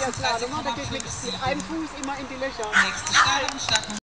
der Slalom, der geht mit einem Fuß immer in die Löcher. Nächste Start.